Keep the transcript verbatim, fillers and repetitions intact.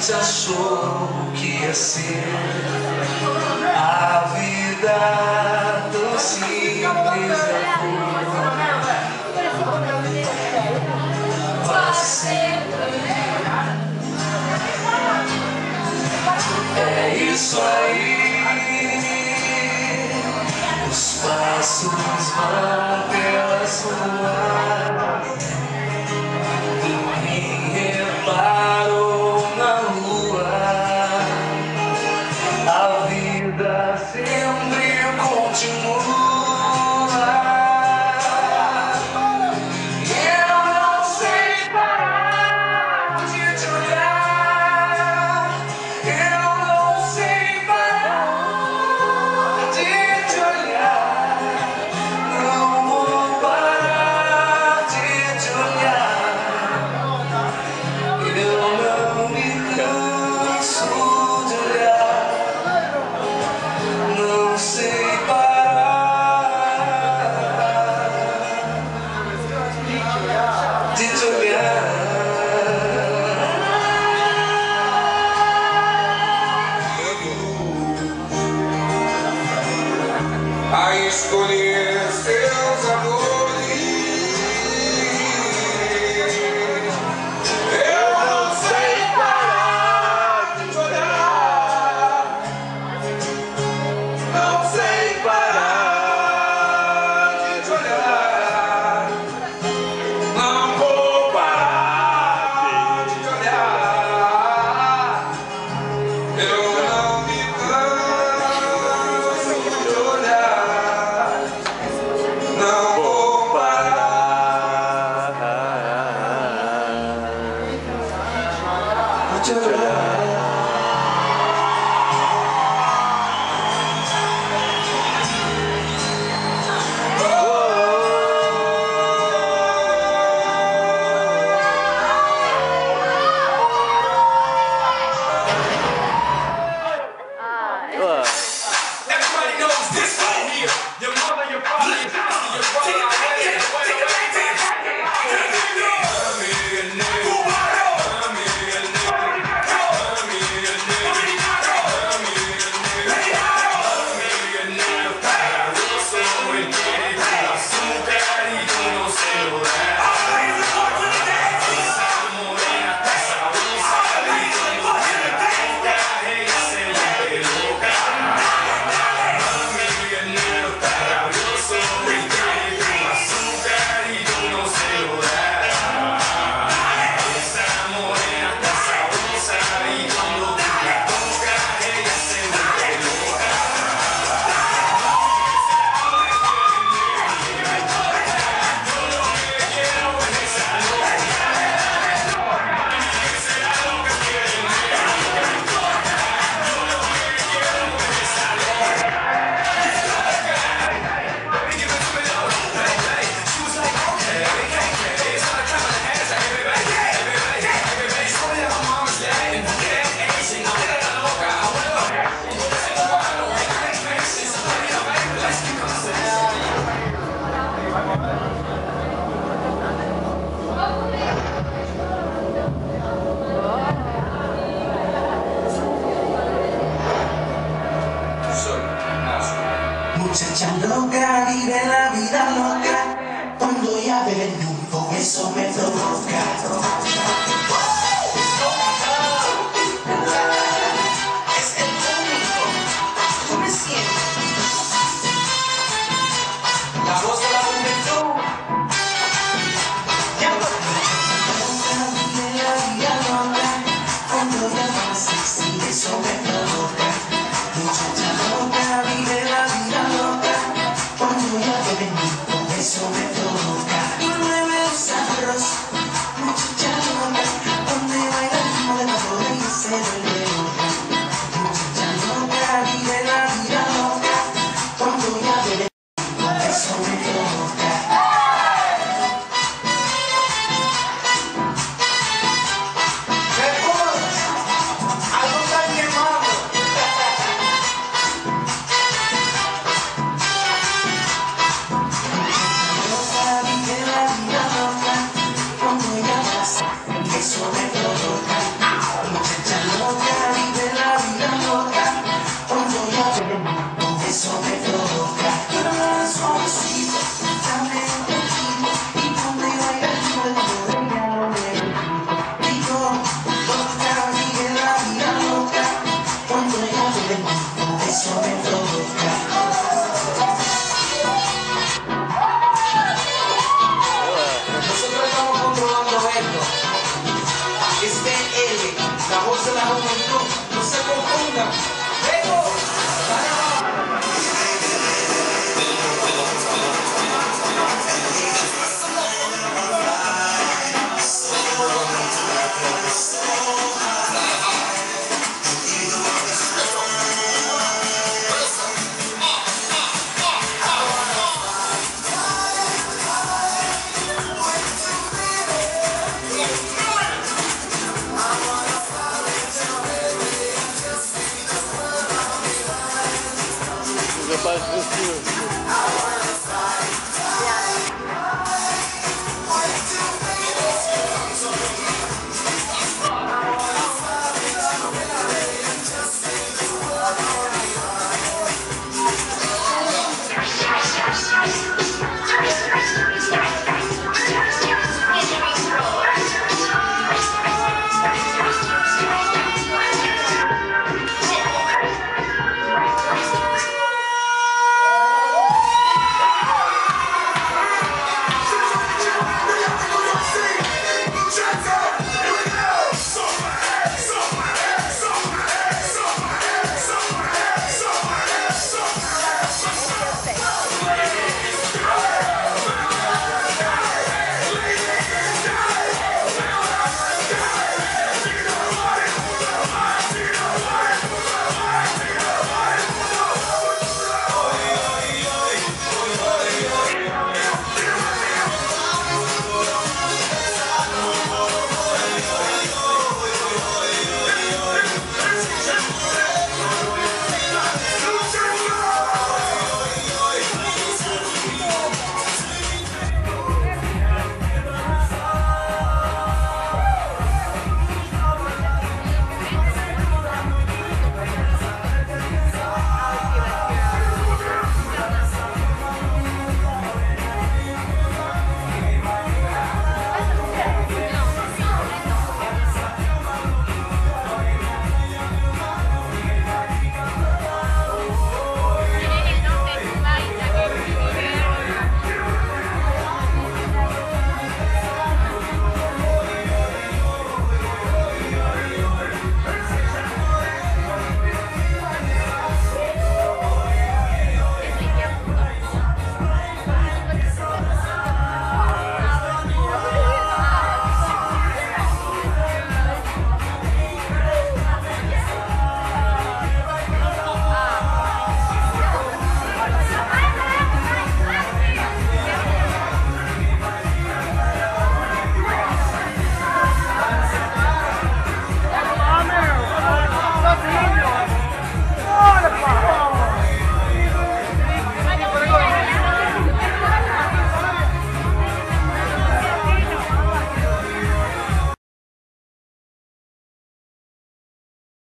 gente achou que ia ser a vida tão simples é quase sempre. É isso aí, os passos vão pelas ruas. Ninguém reparou na lua. A vida sempre continua. A escolher seus amores, eu não sei parar de te olhar, não sei parar de te olhar, não vou parar de te olhar, eu não me canso de olhar. Everybody knows this right here. Your mother, your father, your sister, your brother. Muchacha loca, vive la vida loca. Cuando ella bebe el mundo, eso me provoca. Es el público, tú me sientes. La voz de la juventud. Ya loca, vive la vida loca. Cuando ella bebe sexy, eso me provoca. Muchacha loca, vive la vida loca. Cuando ella bebe el mundo, eso me provoca. Y mueve los sabrosos. Mas